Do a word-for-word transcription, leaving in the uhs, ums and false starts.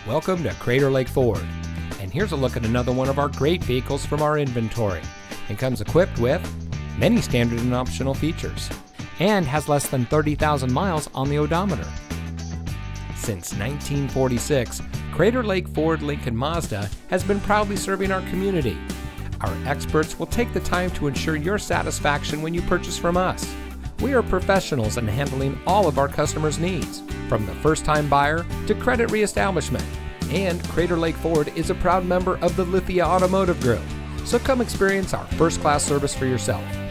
Welcome to Crater Lake Ford, and here's a look at another one of our great vehicles from our inventory. It comes equipped with many standard and optional features and has less than thirty thousand miles on the odometer. Since nineteen forty-six, Crater Lake Ford Lincoln Mazda has been proudly serving our community. Our experts will take the time to ensure your satisfaction when you purchase from us. We are professionals in handling all of our customers' needs, from the first-time buyer to credit reestablishment. And Crater Lake Ford is a proud member of the Lithia Automotive Group. So come experience our first-class service for yourself.